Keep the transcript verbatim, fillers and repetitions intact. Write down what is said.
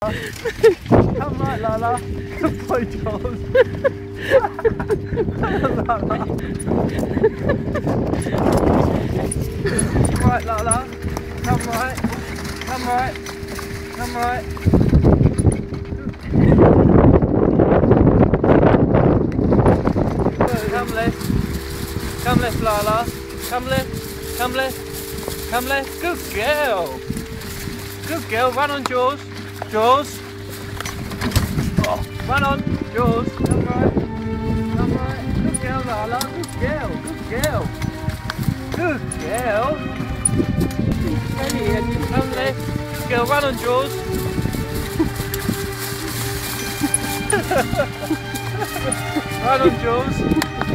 Come right, Lala. Good boy, Jules. Lala. Right, Lala. Come right. Come right. Come right. Come left. Come left, Lala. Come left. Come left. Come left. Good girl. Good girl. Run on, Jules. Jules. Oh. Run on, Jules. Come right. Come right. Good girl, Lala. Good girl. Good girl. Good girl. Steady and come left. Good girl. Run on, Jules. Run on, Jules.